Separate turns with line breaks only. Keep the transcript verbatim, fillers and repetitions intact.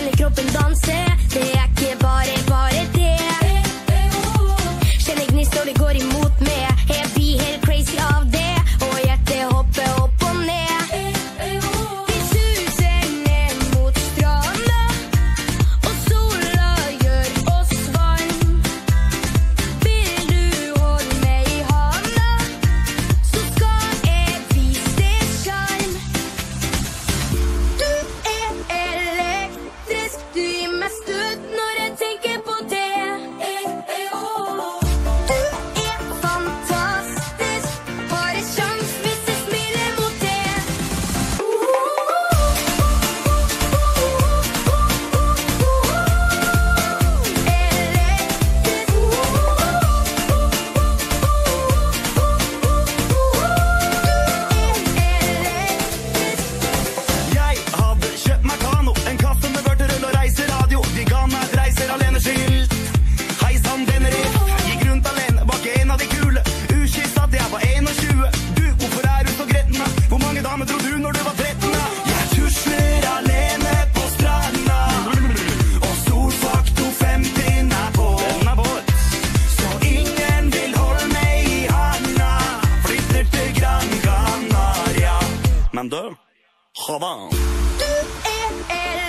kjenner kroppen danse. Det er ikke bare, bare det. Kjenner gnist når det går imot meg. Jeg blir helt crazy av det. Og hjertet hopper opp og ned. Vi suser ned mot stranda, og sola gjør oss varm. Vil du holde meg i handa, så skal jeg vise deg sjarm. Du er elektrisk, du gir meg støt når jeg tenker på det. Du er fantastisk, har en sjans hvis jeg smiler mot det.
Jeg hadde kjøpt meg kano, en kaffe med vørterøl og reiseradio. De ga meg et reiser alene skilt. Hei sann, Tenerife. Gikk rundt alene, var ikke en av de kule. Ukyss at jeg var tjueen. Du, hvorfor er du så gretten da? Hvor mange damer tror du når du var tretten da? Jeg tusler alene på stranda, og solfaktor femti er på. Den er vår. Så ingen vil holde meg i handa. Flytter til Gran Canaria. Men du, Havan.
Du er